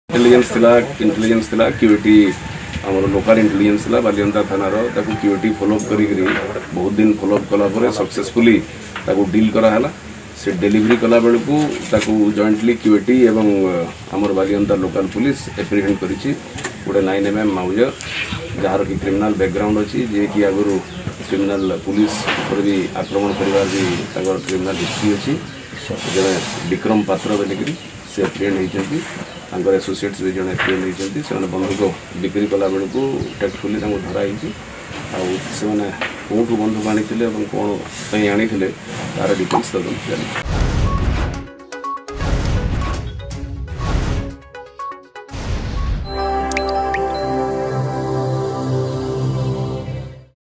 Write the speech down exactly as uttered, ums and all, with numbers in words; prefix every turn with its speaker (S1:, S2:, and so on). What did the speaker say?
S1: Intelligence थिला intelligence थिला cutie आमर लोकल इंटेलिजेंस थिला बालियंता थानार ताकू क्यूटी फॉलोअप करी बहुत दिन फॉलोअप कला परे सक्सेसफुली ताकू डील करा हला से डिलीवरी कला बेलू ताकू जॉइंटली क्यूटी एवं आमर बालियंता लोकल पुलिस एप्रिहेंड करिछि गोटे नाइन एम एम माउजर जार की क्रिमिनाल बैकग्राउंड अच्छी जे कि आगु क्रिमिनाल पुलिस पर भी आक्रमण करवार भी क्रिमिनाल हिस्ट्री अच्छी जड़े विक्रम पात्र बोलिकी से एप्रिहेंड होती एसोसिएट्स भी जड़े एप्रिहेंड होती से बंधुक बिक्री कला बेलू टेक्टफुली धराई से कौटू बंधुक आनी कौन आनी तार डिटेल्स तदंत चली।